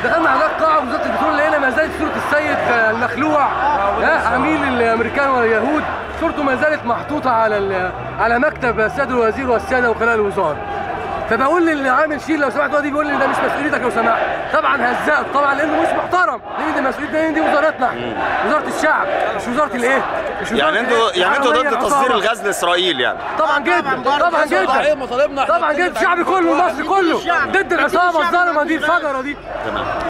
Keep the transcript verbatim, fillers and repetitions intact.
دخلنا على قاعه وزاره البترول لقينا ما زالت صوره السيد المخلوع عميل الامريكان واليهود، صورته ما زالت محطوطه على على مكتب السيد الوزير والساده وكلاء الوزاره. فبقول للعامل شيل لو سمحت، هو دي بيقول لي ده مش مسؤوليتك لو سمحت. طبعا هزقت طبعا لانه مش محترم، لان دي مسؤوليتنا، دي وزارتنا، وزاره الشعب مش وزاره الايه؟ مش وزاره يعني انتوا يعني انتوا ضد تصدير الغاز لاسرائيل يعني؟ طبعا جدا طبعا جدا طبعا جدا، الشعب كله المصري كله ضد العصابه الظالمه دي الفجره دي. تمام.